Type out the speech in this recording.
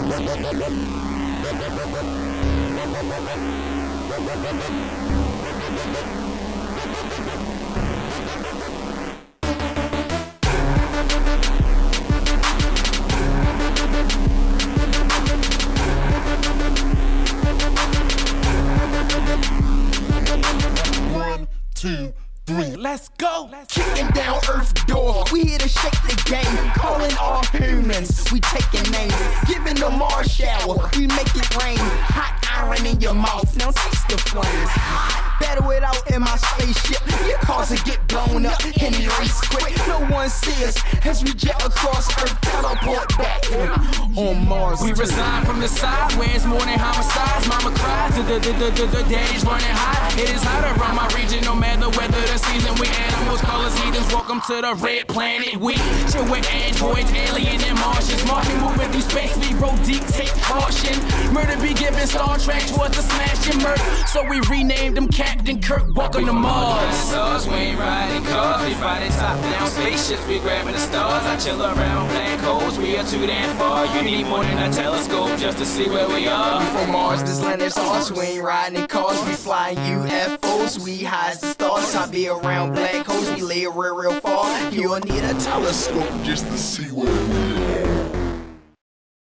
One, two, three, let's go! Kicking down Earth door, we here to shake the game. Calling all humans, we taking names. Giving the Mars shower, we make it rain. Hot iron in your mouth, now taste the flames. Better without in my spaceship. Your cars will get blown up and erase quick. No one sees us as we jet across Earth, teleport back on Mars. We resign from the side where it's more than homicides. Mama cries, the daddy's running hot. It is hot around my region, no matter whether the season. We animals, colors, heathens. Welcome to the red planet. We chill with androids, alien and Martians. Martian moving through space, we roll deep, take caution. Murder be giving Star Trek towards the smashing murder. So we renamed them Captain Kirk. Welcome to Mars. Stars, we ain't riding cars, we riding top down spaceships. We grabbing the stars. I chill around black holes. We are too damn far. You need more than a telescope just to see where we are. We from Mars, this land is ours. We ain't riding in cars, we flying UFOs. We high as the stars. I be around black holes. We lay real far. You'll need a telescope just to see where we are.